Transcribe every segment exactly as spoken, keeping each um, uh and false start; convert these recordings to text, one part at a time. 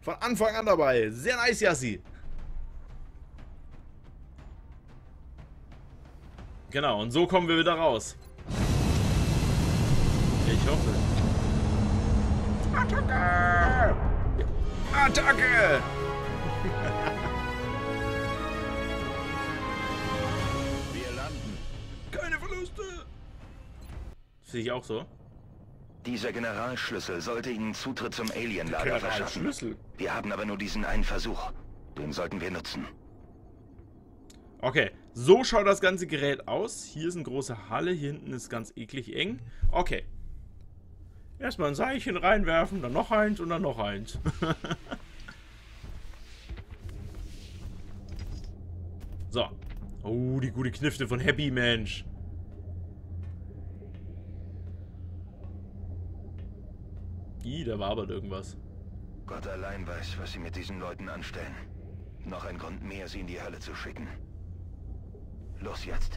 Von Anfang an dabei. Sehr nice, Yassi. Genau, und so kommen wir wieder raus. Ich hoffe. Attacke! Attacke! Wir landen. Keine Verluste! Sehe ich auch so. Dieser Generalschlüssel sollte Ihnen Zutritt zum Alienlager verschaffen. Schlüssel. Wir haben aber nur diesen einen Versuch. Den sollten wir nutzen. Okay, so schaut das ganze Gerät aus. Hier ist eine große Halle, hier hinten ist ganz eklig eng. Okay. Erstmal ein Seilchen reinwerfen, dann noch eins und dann noch eins. So. Oh, die gute Knifte von Happy Mensch. Ih, da war aber irgendwas. Gott allein weiß, was Sie mit diesen Leuten anstellen. Noch ein Grund mehr, sie in die Hölle zu schicken. Los jetzt.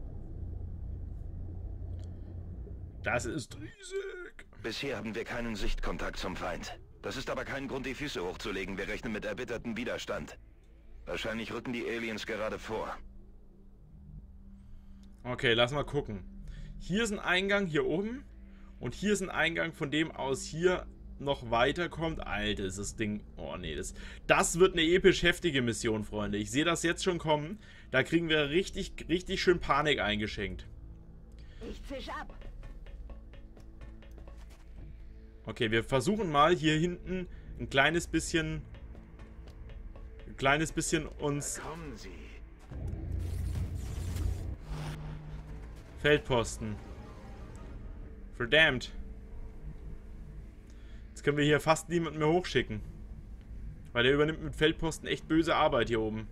Das ist riesig. Bisher haben wir keinen Sichtkontakt zum Feind. Das ist aber kein Grund, die Füße hochzulegen. Wir rechnen mit erbittertem Widerstand. Wahrscheinlich rücken die Aliens gerade vor. Okay, lass mal gucken. Hier ist ein Eingang, hier oben. Und hier ist ein Eingang, von dem aus hier noch weiterkommt. Alter, ist das Ding... Oh, nee, das, das wird eine episch heftige Mission, Freunde. Ich sehe das jetzt schon kommen. Da kriegen wir richtig, richtig schön Panik eingeschenkt. Ich zisch ab. Okay, wir versuchen mal hier hinten ein kleines bisschen... Ein kleines bisschen uns... Kommen Sie. Feldposten. Verdammt. Jetzt können wir hier fast niemanden mehr hochschicken. Weil der übernimmt mit Feldposten echt böse Arbeit hier oben.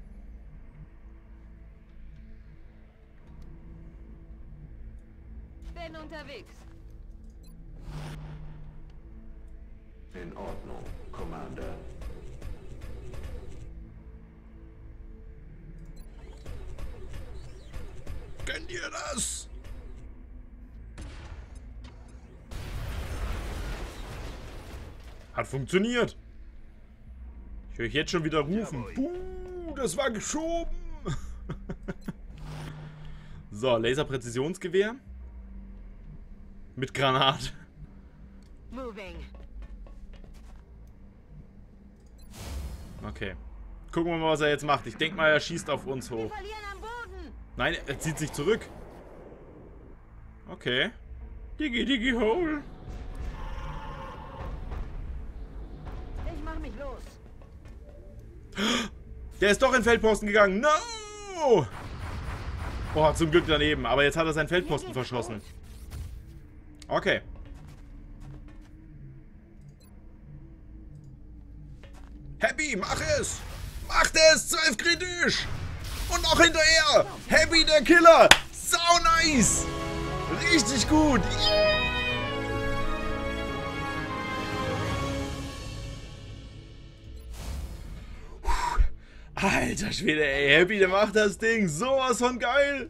Bin unterwegs. In Ordnung, Commander. Gönn dir das! Hat funktioniert. Ich höre jetzt schon wieder rufen. Buh, das war geschoben. So, Laserpräzisionsgewehr. Mit Granat. Moving. Okay. Gucken wir mal, was er jetzt macht. Ich denke mal, er schießt auf uns Wir hoch. verlieren am Boden. Nein, er zieht sich zurück. Okay. Diggi, diggi, hole. Ich mach mich los. Der ist doch in den Feldposten gegangen. No! Oh, zum Glück daneben. Aber jetzt hat er seinen Feldposten verschossen. Okay. Happy, mach es! Macht es! zwölf kritisch! Und noch hinterher! Happy, der Killer! Sau nice! Richtig gut! Alter Schwede, ey. Happy, der macht das Ding. Sowas von geil!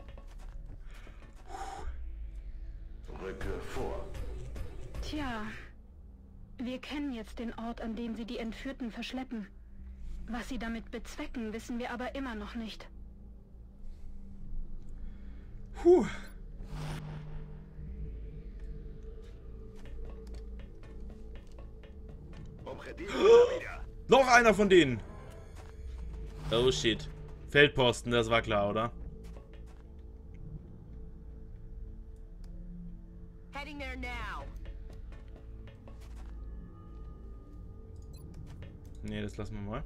Rücke vor. Tja, wir kennen jetzt den Ort, an dem sie die Entführten verschleppen. Was sie damit bezwecken, wissen wir aber immer noch nicht. Puh. Noch einer von denen. Oh shit. Feldposten, das war klar, oder? Heading there now. Nee, das lassen wir mal.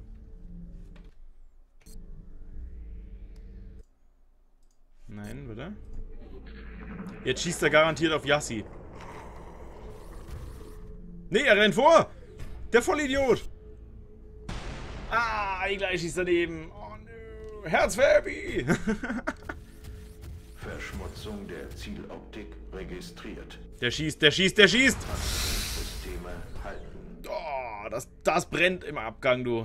Nein, bitte. Jetzt schießt er garantiert auf Yassi. Nee, er rennt vor! Der Vollidiot! Ah, gleich schießt daneben. Oh nö. Herz für Happy! Verschmutzung der Zieloptik registriert. Der schießt, der schießt, der schießt! Systeme halten. Oh, das, das brennt im Abgang, du.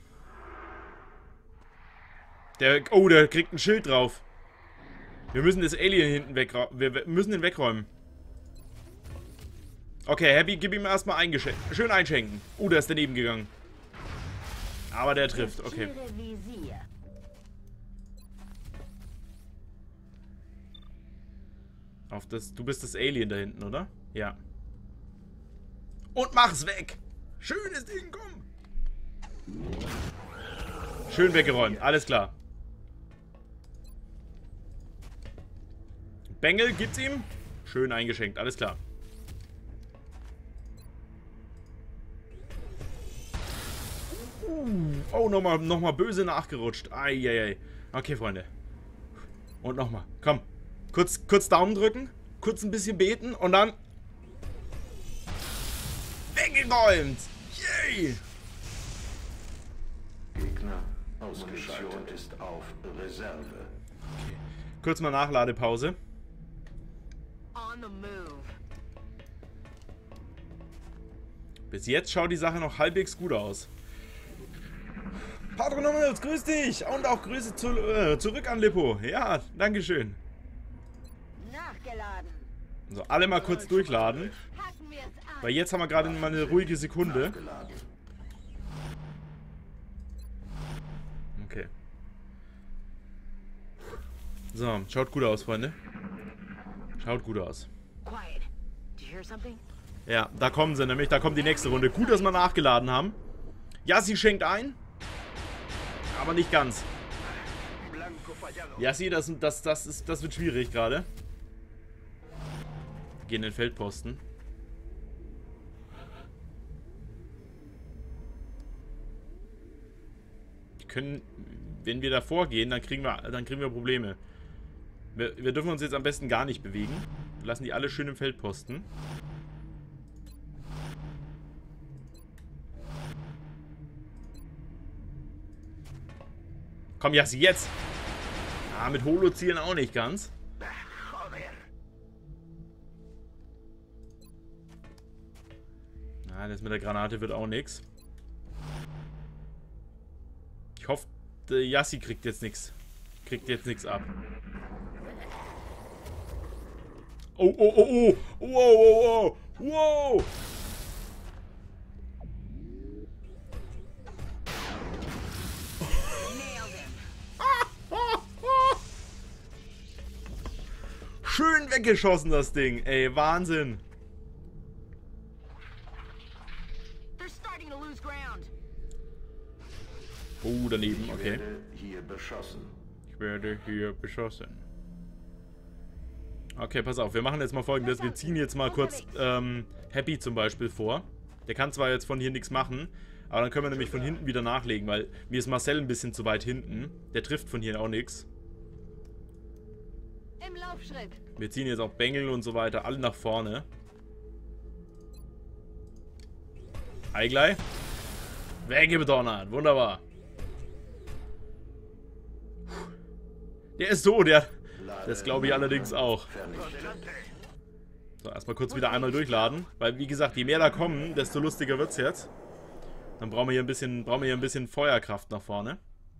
Der, oh, der kriegt ein Schild drauf. Wir müssen das Alien hinten wegräumen. Wir müssen den wegräumen. Okay, Happy, gib ihm erstmal eingeschenkt. Schön einschenken. Uh, der ist daneben gegangen. Aber der trifft, okay. Markiere Visier. Auf das, du bist das Alien da hinten, oder? Ja. Und mach's weg! Schönes Ding, komm! Schön weggeräumt, alles klar. Bengel gibt's ihm. Schön eingeschenkt, alles klar. Uh, oh, nochmal noch mal böse nachgerutscht. Eieiei. Okay, Freunde. Und nochmal, komm. Kurz, kurz Daumen drücken, kurz ein bisschen beten und dann... Weggeräumt! Yay! Gegner ausgeschaltet. Munition ist auf Reserve. Okay. Kurz mal Nachladepause. On the move. Bis jetzt schaut die Sache noch halbwegs gut aus. Patronomals, grüß dich! Und auch Grüße zu, äh, zurück an Lippo. Ja, dankeschön. Nachgeladen. So, alle mal kurz durchladen. Hacken wir es an. Weil jetzt haben wir gerade mal eine ruhige Sekunde. Nachgeladen. Okay. So, schaut gut aus, Freunde. Schaut gut aus. Quiet. Did you hear something? Ja, da kommen sie nämlich. Da kommt die nächste Runde. Gut, dass wir nachgeladen haben. Ja, sie schenkt ein. Aber nicht ganz. Ja, sieh, das, das, das, ist, das wird schwierig gerade. Gehen in den Feldposten. Die können, wenn wir davor gehen, dann kriegen wir, dann kriegen wir Probleme. Wir, wir dürfen uns jetzt am besten gar nicht bewegen. Wir lassen die alle schön im Feldposten. Komm, Yassi, jetzt! Ah, mit Holo zielen auch nicht ganz. Ah, das mit der Granate wird auch nix. Ich hoffe, der Yassi kriegt jetzt nichts. Kriegt jetzt nichts ab. Oh, oh, oh, oh! Wow, wow, wow! Wow! Schön weggeschossen, das Ding. Ey, Wahnsinn. They're starting to lose ground. Oh, daneben, Ich okay. werde hier beschossen. Ich werde hier beschossen. Okay, pass auf. Wir machen jetzt mal Folgendes. Wir ziehen jetzt mal kurz ähm, Happy zum Beispiel vor. Der kann zwar jetzt von hier nichts machen, aber dann können wir nämlich von hinten wieder nachlegen, weil mir ist Marcel ein bisschen zu weit hinten. Der trifft von hier auch nichts. Im Laufschritt. Wir ziehen jetzt auch Bengel und so weiter alle nach vorne. Eiglei. Weggebedonnert. Wunderbar. Der ist so, der... Das glaube ich allerdings auch. So, erstmal kurz wieder einmal durchladen. Weil, wie gesagt, je mehr da kommen, desto lustiger wird's jetzt. Dann brauchen wir hier ein bisschen, brauchen wir hier ein bisschen Feuerkraft nach vorne.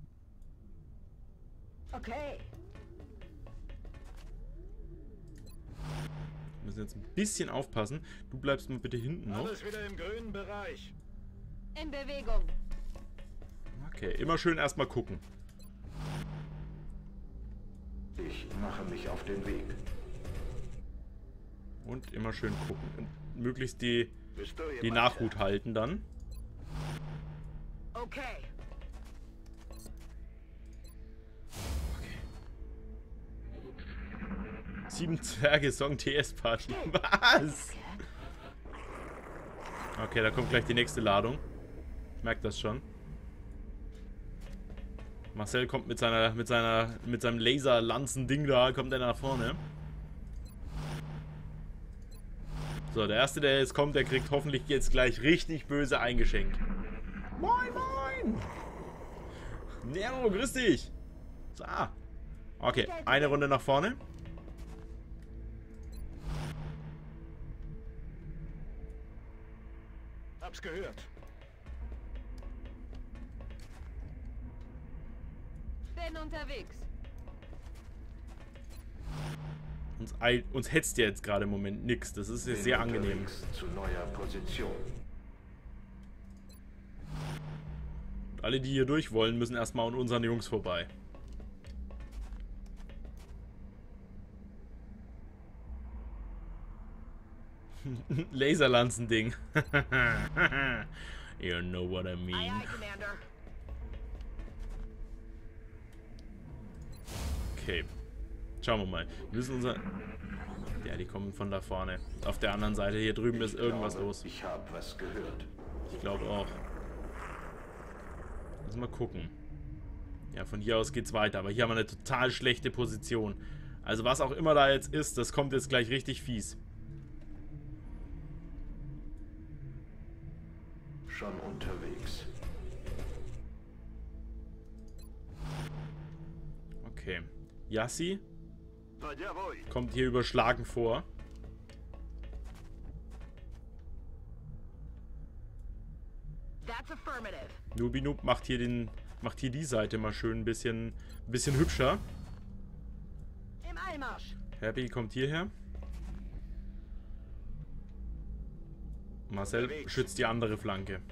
Okay. Wir müssen jetzt ein bisschen aufpassen. Du bleibst mal bitte hinten noch. Alles wieder im grünen Bereich. In Bewegung. Okay, immer schön erstmal gucken. Ich mache mich auf den Weg. Und immer schön gucken. Und möglichst die, Bist du die jemand? Nachhut halten dann. Okay. Sieben Zwerge Song T S Party. Was? Okay, da kommt gleich die nächste Ladung. Ich merke das schon. Marcel kommt mit seiner, mit seiner, mit seinem Laserlanzen-Ding da, kommt er nach vorne. So, der erste, der jetzt kommt, der kriegt hoffentlich jetzt gleich richtig böse eingeschenkt. Moin, moin! Nero, grüß dich! So. Okay, eine Runde nach vorne. Hab's gehört. Bin unterwegs. Uns, uns hetzt ja jetzt gerade im Moment nichts. Das ist jetzt sehr angenehm. Zu neuer Position. Und alle, die hier durch wollen, müssen erstmal an unseren Jungs vorbei. Laserlanzen-Ding. You know what I mean. Aye, aye, Commander. Okay. Schauen wir mal. Wir müssen unser... Ja, die kommen von da vorne. Auf der anderen Seite hier drüben ist irgendwas glaube, los. Ich habe was gehört. Ich glaube auch. Lass mal gucken. Ja, von hier aus geht's weiter. Aber hier haben wir eine total schlechte Position. Also was auch immer da jetzt ist, das kommt jetzt gleich richtig fies. Schon unterwegs. Okay. Yassi kommt hier überschlagen vor. That's affirmative. Nubinub macht hier den, macht hier die Seite mal schön ein bisschen, ein bisschen hübscher. Im Eilmarsch. Happy kommt hierher. Marcel schützt die andere Flanke.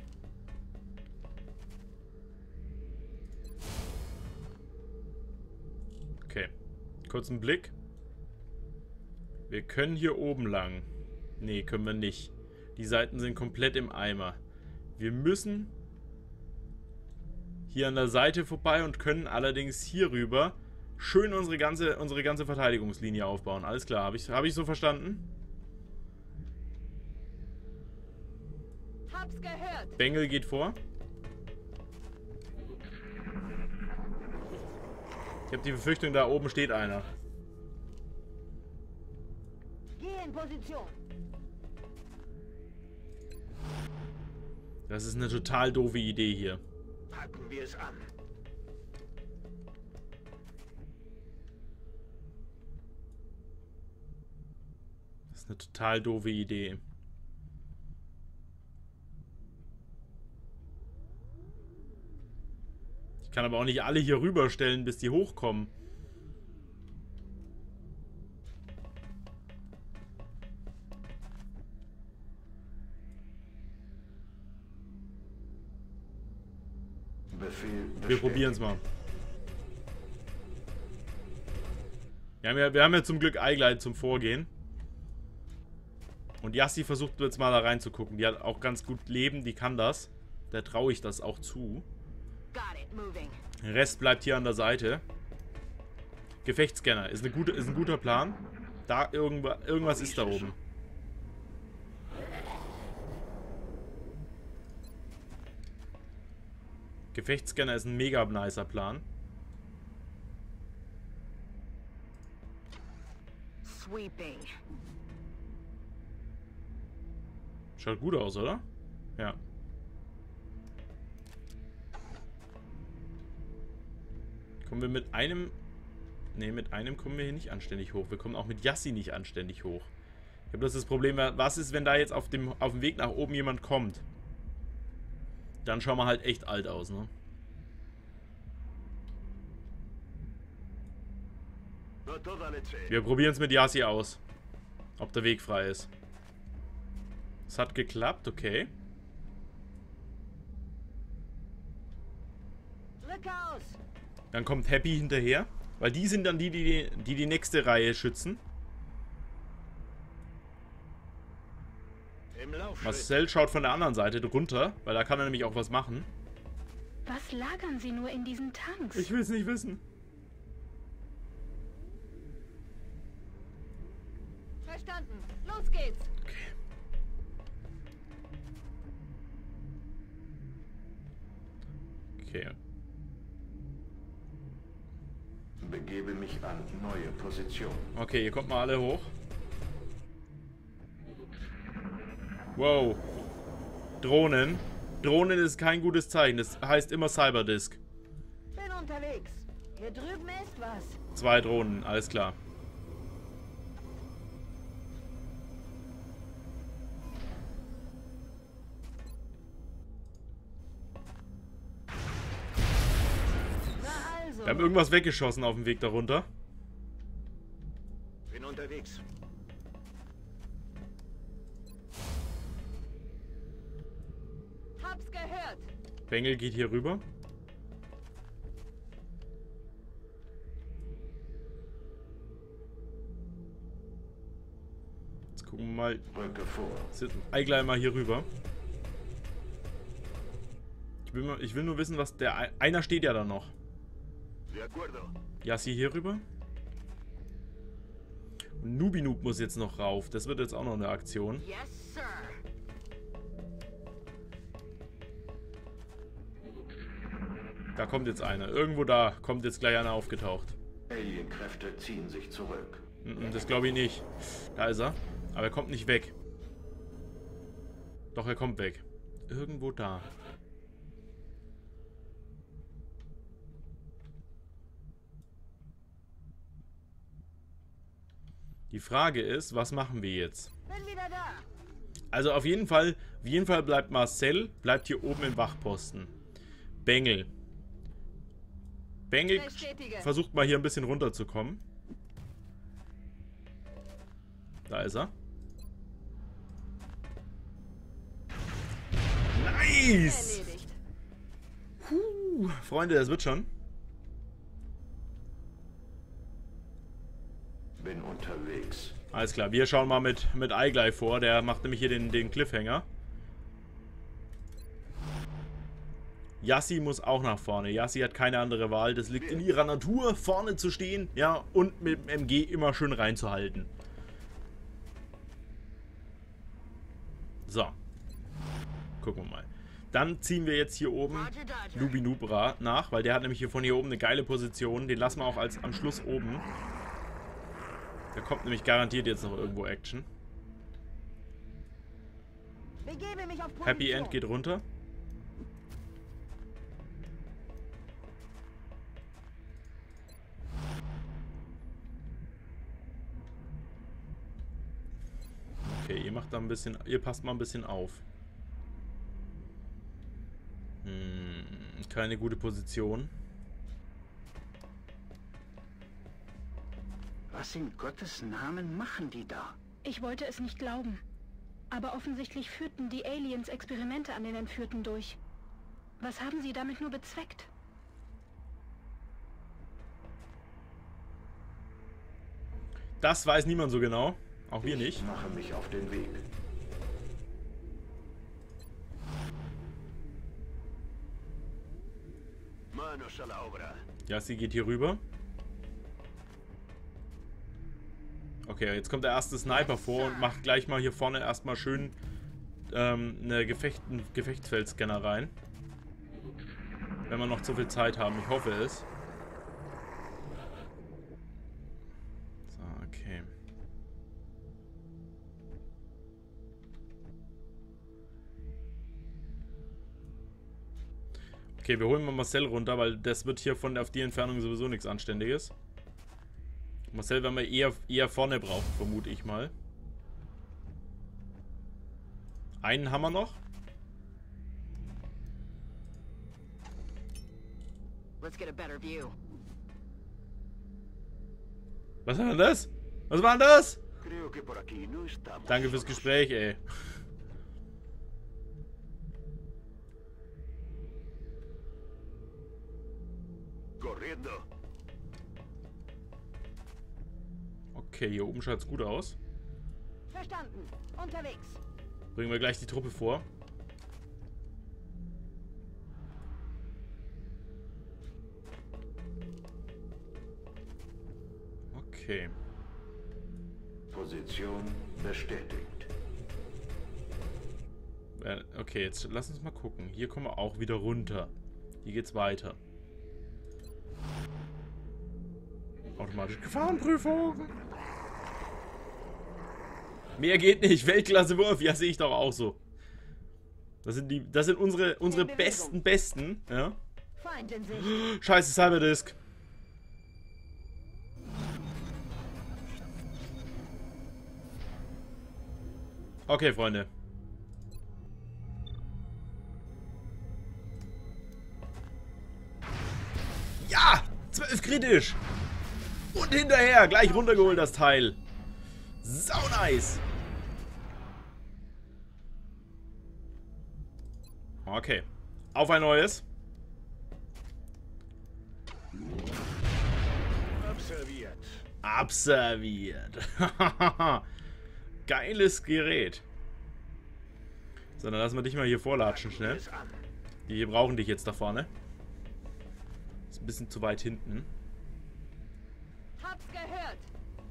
Okay. Kurzen Blick. Wir können hier oben lang. Nee, können wir nicht. Die Seiten sind komplett im Eimer. Wir müssen hier an der Seite vorbei und können allerdings hier rüber schön unsere ganze, unsere ganze Verteidigungslinie aufbauen. Alles klar, habe ich, hab ich so verstanden? Hab's gehört. Bengel geht vor. Ich habe die Befürchtung, da oben steht einer. Geh in Position. Das ist eine total doofe Idee hier. Packen wir es an. Das ist eine total doofe Idee. Ich kann aber auch nicht alle hier rüberstellen, bis die hochkommen. Befehl Wir bestätigt. probieren es mal. Wir haben, ja, wir haben ja zum Glück Eigleit zum Vorgehen. Und Yassi versucht jetzt mal da reinzugucken. Die hat auch ganz gut Leben, die kann das. Der traue ich das auch zu. Got it. Moving. Der Rest bleibt hier an der Seite. Gefechtsscanner ist, eine gute, ist ein guter Plan. Da irgendwas, irgendwas ist da oben. Gefechtsscanner ist ein mega nicer Plan. Sweeping. Schaut gut aus, oder? Ja. Kommen wir mit einem... Ne, mit einem kommen wir hier nicht anständig hoch. Wir kommen auch mit Yassi nicht anständig hoch. Ich habe das, das Problem, was ist, wenn da jetzt auf dem, auf dem Weg nach oben jemand kommt? Dann schauen wir halt echt alt aus, ne? Wir probieren es mit Yassi aus. Ob der Weg frei ist. Es hat geklappt, okay. Look aus. Dann kommt Happy hinterher. Weil die sind dann die, die die, die nächste Reihe schützen. Im Laufschritt. Marcel schaut von der anderen Seite runter, weil da kann er nämlich auch was machen. Was lagern sie nur in diesen Tanks? Ich will es nicht wissen. Verstanden. Los geht's. Okay. Okay. Begebe mich an neue Position. Okay, ihr kommt mal alle hoch. Wow. Drohnen. Drohnen ist kein gutes Zeichen. Das heißt immer Cyberdisk. Bin unterwegs. Hier drüben ist was. Zwei Drohnen, alles klar. Na also. Wir haben irgendwas weggeschossen auf dem Weg darunter. Bin unterwegs. unterwegs. Hab's gehört. Bengel geht hier rüber. Jetzt gucken wir mal. Rücke vor. Jetzt Eigleich mal hier rüber. Ich will, mal, ich will nur wissen, was der... Einer steht ja da noch. De acuerdo. Yassi hier rüber. Und Nubinub muss jetzt noch rauf. Das wird jetzt auch noch eine Aktion. Yes, sir. Da kommt jetzt einer. Irgendwo da kommt jetzt gleich einer aufgetaucht. Alienkräfte ziehen sich zurück. Mm, Das glaube ich nicht. Da ist er. Aber er kommt nicht weg. Doch, er kommt weg. Irgendwo da. Die Frage ist, was machen wir jetzt? Bin wieder da. Also auf jeden Fall, auf jeden Fall bleibt Marcel, bleibt hier oben im Wachposten. Bengel. Bengel Bestätige. versucht mal hier ein bisschen runterzukommen. Da ist er. Nice! Erledigt. Puh, Freunde, das wird schon. Bin unterwegs. Alles klar, wir schauen mal mit, mit Eigleich vor. Der macht nämlich hier den, den Cliffhanger. Yassi muss auch nach vorne. Yassi hat keine andere Wahl. Das liegt in ihrer Natur, vorne zu stehen. Ja, und mit dem M G immer schön reinzuhalten. So. Gucken wir mal. Dann ziehen wir jetzt hier oben Roger, Dodger. Lubinubra nach, weil der hat nämlich hier von hier oben eine geile Position. Den lassen wir auch als am Schluss oben. Da kommt nämlich garantiert jetzt noch irgendwo Action. Begebe mich auf Position. Happy End geht runter. Okay, ihr macht da ein bisschen, ihr passt mal ein bisschen auf. Hm, keine gute Position. Was in Gottes Namen machen die da? Ich wollte es nicht glauben. Aber offensichtlich führten die Aliens Experimente an den Entführten durch. Was haben sie damit nur bezweckt? Das weiß niemand so genau. Auch wir Ich nicht. mache mich auf den Weg. Manos a la obra. Ja, sie geht hier rüber. Okay, jetzt kommt der erste Sniper vor und macht gleich mal hier vorne erstmal schön ähm, eine Gefecht, einen Gefechtsfeldscanner rein. Wenn wir noch zu viel Zeit haben. Ich hoffe es. So, okay. Okay, wir holen mal Marcel runter, weil das wird hier von auf die Entfernung sowieso nichts Anständiges. Marcel werden wir eher, eher vorne brauchen, vermute ich mal. Einen haben wir noch. Let's get a better view. Was war denn das? Was war denn das? Creo que por aquí no estamos. Danke fürs Gespräch, ey. Corriendo. Okay, hier oben schaut es gut aus. Verstanden. Unterwegs. Bringen wir gleich die Truppe vor. Okay. Position bestätigt. Äh, Okay, jetzt lass uns mal gucken. Hier kommen wir auch wieder runter. Hier geht's weiter. Automatische Gefahrenprüfung. Mehr geht nicht. Weltklasse Wurf. Ja, sehe ich doch auch so. Das sind die, das sind unsere, unsere In Bewegung. besten, besten. Ja. Feind in Sicht. Scheiße, Cyberdisk. Okay, Freunde. Ja! zwölf kritisch! Und hinterher! Gleich runtergeholt das Teil. Sau nice. Okay. Auf ein neues. Abserviert. Abserviert. Geiles Gerät. So, dann lassen wir dich mal hier vorlatschen schnell. Die hier brauchen dich jetzt da vorne. Ist ein bisschen zu weit hinten. Hab's gehört.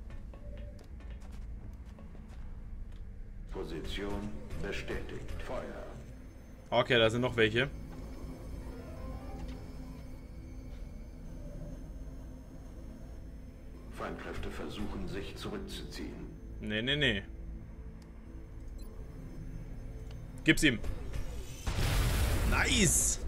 Position bestätigt. Feuer. Okay, da sind noch welche. Feindkräfte versuchen, sich zurückzuziehen. Nee, nee, nee. Gib's ihm. Nice.